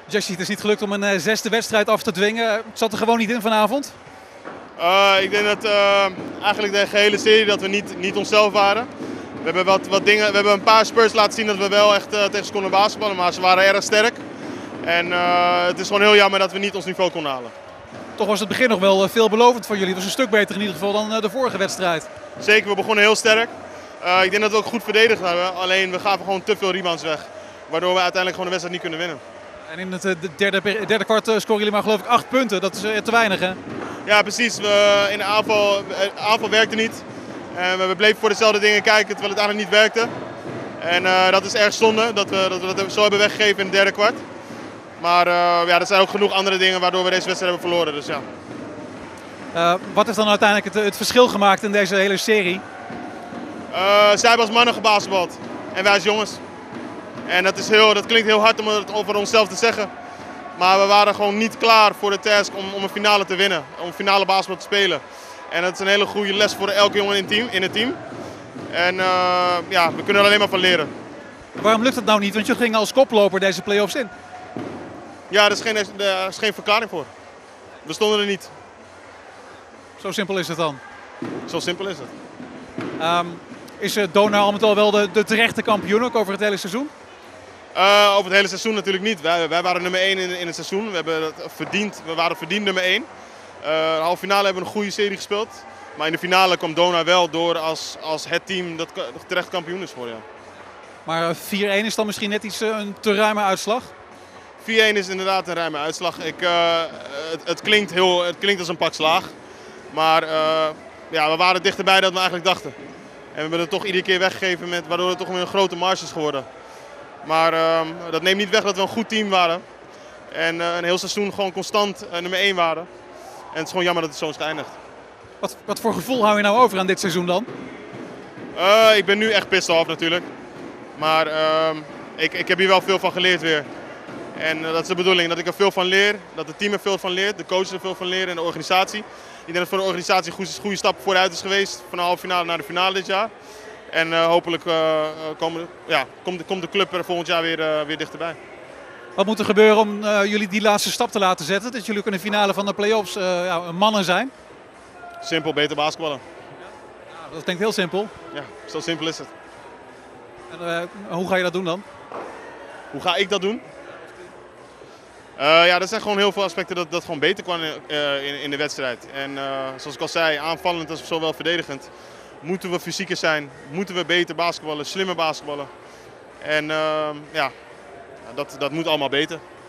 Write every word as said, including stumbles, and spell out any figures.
Jesse, het is niet gelukt om een uh, zesde wedstrijd af te dwingen. Het zat er gewoon niet in vanavond? Uh, ik denk dat uh, eigenlijk de gehele serie dat we niet, niet onszelf waren. We hebben, wat, wat dingen, we hebben een paar spurs laten zien dat we wel echt uh, tegen ze konden basketballen, maar ze waren erg sterk. En uh, het is gewoon heel jammer dat we niet ons niveau konden halen. Toch was het begin nog wel veelbelovend voor jullie. Het was een stuk beter in ieder geval dan uh, de vorige wedstrijd. Zeker, we begonnen heel sterk. Uh, ik denk dat we ook goed verdedigd hebben, alleen we gaven gewoon te veel rebounds weg. Waardoor we uiteindelijk gewoon de wedstrijd niet kunnen winnen. En in het uh, derde, derde kwart uh, scoren jullie maar geloof ik acht punten. Dat is uh, te weinig, hè? Ja, precies. We, in de aanval, de aanval werkte niet. En we bleven voor dezelfde dingen kijken terwijl het eigenlijk niet werkte. En uh, dat is erg zonde dat we, dat we dat zo hebben weggegeven in het derde kwart. Maar uh, ja, er zijn ook genoeg andere dingen waardoor we deze wedstrijd hebben verloren. Dus, ja. uh, wat heeft dan uiteindelijk het, het verschil gemaakt in deze hele serie? Uh, zij hebben als mannen gebasketbald en wij als jongens. En dat, is heel, dat klinkt heel hard om het over onszelf te zeggen. Maar we waren gewoon niet klaar voor de task om, om een finale te winnen. Om een finale basketbal te spelen. En dat is een hele goede les voor elke jongen in het team. In het team. En uh, ja, we kunnen er alleen maar van leren. Waarom lukt het nou niet? Want je ging als koploper deze play-offs in. Ja, daar is geen, daar is geen verklaring voor. We stonden er niet. Zo simpel is het dan? Zo simpel is het. Um, is uh, Donar al met al wel de, de terechte kampioen ook over het hele seizoen? Uh, over het hele seizoen natuurlijk niet. Wij, wij waren nummer één in, in het seizoen. We, hebben het verdiend, we waren verdiend nummer één. Uh, de halve finale hebben we een goede serie gespeeld. Maar in de finale kwam Donar wel door als, als het team dat terecht kampioen is voor ja. Maar vier één is dan misschien net iets uh, een te ruime uitslag? vier één is inderdaad een ruime uitslag. Ik, uh, het, het, klinkt heel, het klinkt als een pak slaag. Maar uh, ja, we waren dichterbij dan we eigenlijk dachten. En we hebben het toch iedere keer weggegeven, met, waardoor het toch weer een grote marge is geworden. Maar uh, dat neemt niet weg dat we een goed team waren. En uh, een heel seizoen gewoon constant uh, nummer één waren. En het is gewoon jammer dat het zo is geëindigd. Wat, wat voor gevoel hou je nou over aan dit seizoen dan? Uh, ik ben nu echt pissed off natuurlijk. Maar uh, ik, ik heb hier wel veel van geleerd weer. En uh, dat is de bedoeling, dat ik er veel van leer. Dat het team er veel van leert, de coaches er veel van leren en de organisatie. Ik denk dat voor de organisatie een goede, goede stap vooruit is geweest. Van de halve finale naar de finale dit jaar. En uh, hopelijk uh, komen, ja, komt, komt de club er volgend jaar weer, uh, weer dichterbij. Wat moet er gebeuren om uh, jullie die laatste stap te laten zetten? Dat jullie kunnen finale van de play-offs uh, ja, mannen zijn? Simpel, beter basketballen. Ja, dat klinkt heel simpel. Ja, zo simpel is het. En, uh, hoe ga je dat doen dan? Hoe ga ik dat doen? Uh, ja, er zijn gewoon heel veel aspecten dat dat gewoon beter kwam uh, in, in de wedstrijd. En uh, zoals ik al zei, aanvallend als zowel verdedigend. Moeten we fysieker zijn, moeten we beter basketballen, slimmer basketballen. En uh, ja, dat, dat moet allemaal beter.